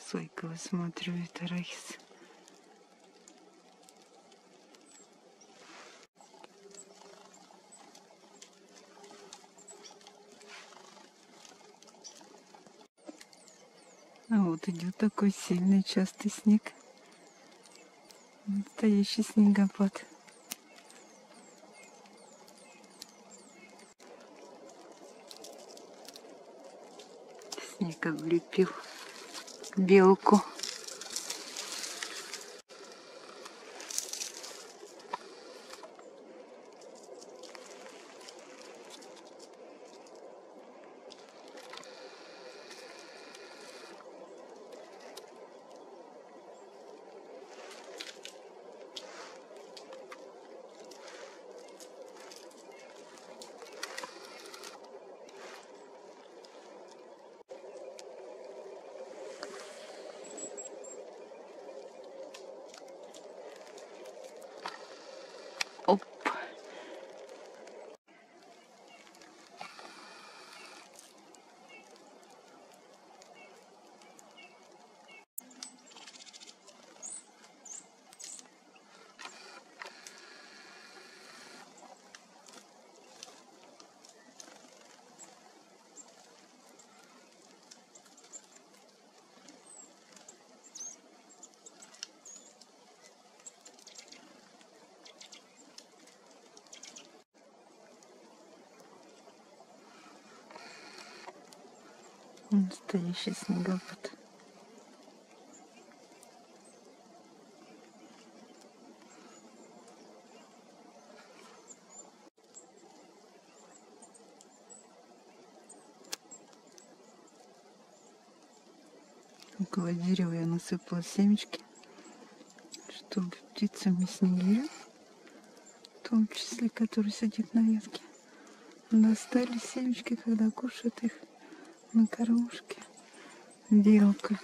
Сойка высматривает арахис. А вот идет такой сильный частый снег. Настоящий снегопад. Снег облепил белку. Оп. Настоящий снегопад. Около дерева я насыпала семечки, чтобы птицам и снегирю, в том числе, который сидит на ветке, достали семечки, когда кушает их на кормушке белка.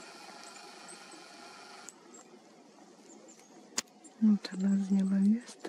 Вот она заняла место.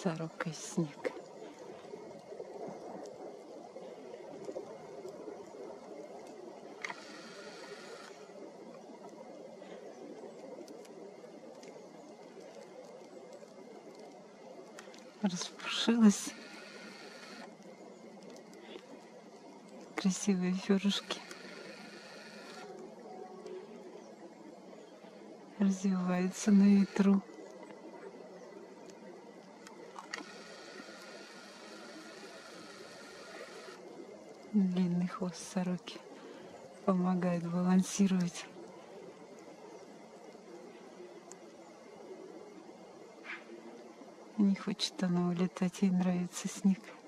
сорока и снег. Распушилась. Красивые перышки. Развиваются на ветру. Длинный хвост сороки помогает балансировать. Не хочет она улетать, ей нравится снег.